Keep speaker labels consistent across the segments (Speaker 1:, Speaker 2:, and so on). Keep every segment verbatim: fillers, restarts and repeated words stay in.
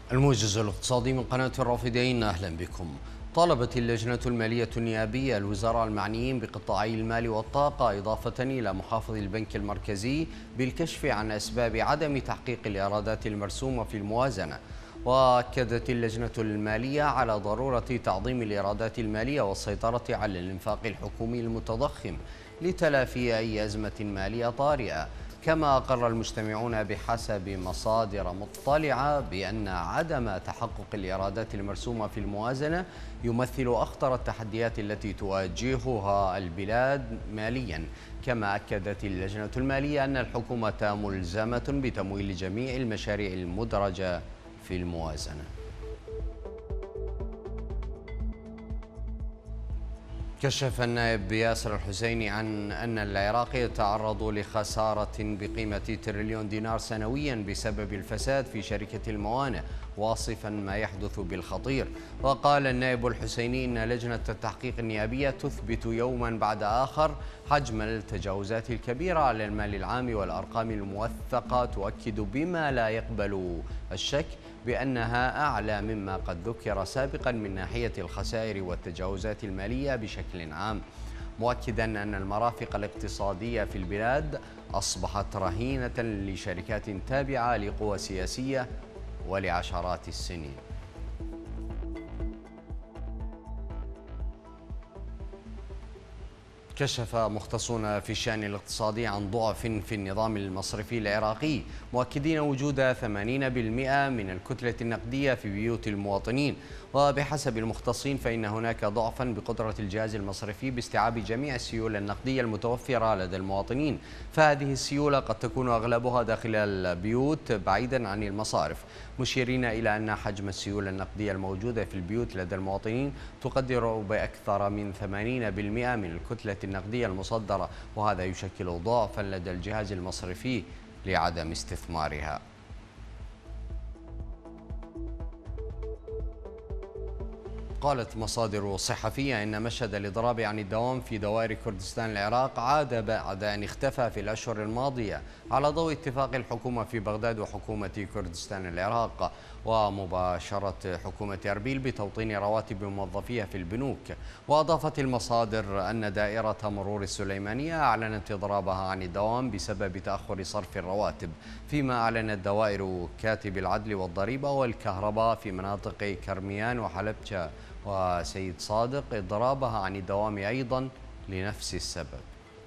Speaker 1: الموجز الاقتصادي من قناة الرافدين، أهلا بكم. طالبت اللجنة المالية النيابية الوزراء المعنيين بقطاعي المال والطاقة إضافة إلى محافظ البنك المركزي بالكشف عن أسباب عدم تحقيق الإيرادات المرسومة في الموازنة. وأكدت اللجنة المالية على ضرورة تعظيم الإيرادات المالية والسيطرة على الإنفاق الحكومي المتضخم لتلافي أي أزمة مالية طارئة. كما أقر المجتمعون بحسب مصادر مطلعة بأن عدم تحقق الإيرادات المرسومة في الموازنة يمثل أخطر التحديات التي تواجهها البلاد ماليا. كما أكدت اللجنة المالية أن الحكومة ملزمة بتمويل جميع المشاريع المدرجة في الموازنة. كشف النائب ياسر الحسيني عن أن العراق يتعرض لخسارة بقيمة تريليون دينار سنويا بسبب الفساد في شركة الموانئ، واصفا ما يحدث بالخطير. وقال النائب الحسيني إن لجنة التحقيق النيابية تثبت يوما بعد آخر حجم التجاوزات الكبيرة على المال العام، والأرقام الموثقة تؤكد بما لا يقبل الشك بأنها أعلى مما قد ذكر سابقا من ناحية الخسائر والتجاوزات المالية بشكل عام، مؤكدا أن المرافق الاقتصادية في البلاد أصبحت رهينة لشركات تابعة لقوى سياسية ولعشرات السنين. كشف مختصون في الشأن الاقتصادي عن ضعف في النظام المصرفي العراقي، مؤكدين وجود ثمانين بالمئة من الكتلة النقدية في بيوت المواطنين. وبحسب المختصين فإن هناك ضعفا بقدرة الجهاز المصرفي باستيعاب جميع السيولة النقدية المتوفرة لدى المواطنين، فهذه السيولة قد تكون أغلبها داخل البيوت بعيدا عن المصارف، مشيرين إلى أن حجم السيولة النقدية الموجودة في البيوت لدى المواطنين تقدر بأكثر من ثمانين بالمئة من الكتلة النقدية المصدرة، وهذا يشكل ضعفا لدى الجهاز المصرفي لعدم استثمارها. قالت مصادر صحفية إن مشهد الإضراب عن الدوام في دوائر كردستان العراق عاد بعد أن اختفى في الأشهر الماضية على ضوء اتفاق الحكومة في بغداد وحكومة كردستان العراق ومباشرة حكومة أربيل بتوطين رواتب موظفيها في البنوك. وأضافت المصادر أن دائرة مرور السليمانية أعلنت إضرابها عن الدوام بسبب تأخر صرف الرواتب، فيما أعلنت دوائر كاتب العدل والضريبة والكهرباء في مناطق كرميان وحلبجة وسيد صادق إضرابها عن الدوام أيضا لنفس السبب.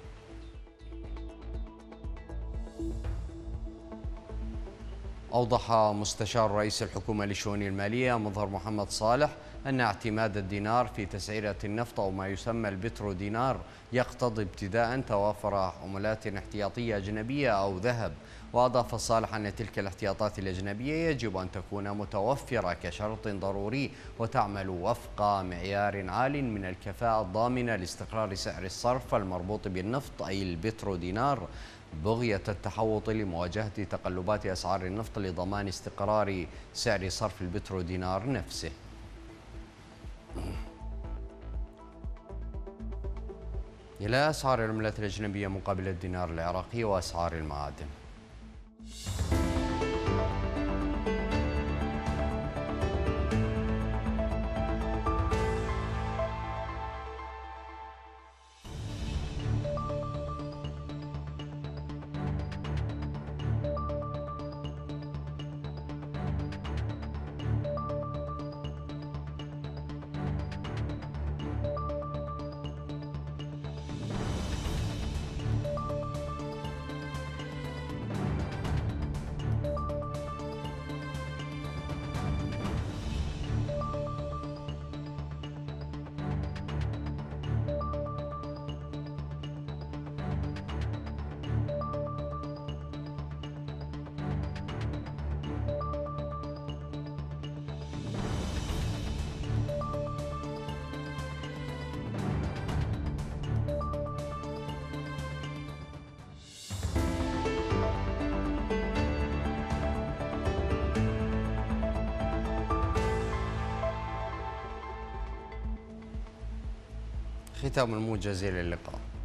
Speaker 1: أوضح مستشار رئيس الحكومة للشؤون المالية مظهر محمد صالح أن اعتماد الدينار في تسعيرة النفط أو ما يسمى البترو دينار يقتضي ابتداء توافر عملات احتياطية أجنبية أو ذهب. وأضاف صالح أن تلك الاحتياطات الأجنبية يجب أن تكون متوفرة كشرط ضروري وتعمل وفق معيار عال من الكفاءة الضامنة لاستقرار سعر الصرف المربوط بالنفط أي البترو دينار، بغية التحوط لمواجهة تقلبات أسعار النفط لضمان استقرار سعر صرف البترو دينار نفسه. إلى أسعار العملات الأجنبية مقابل الدينار العراقي وأسعار المعادن. ختام الموجز، إلى اللقاء.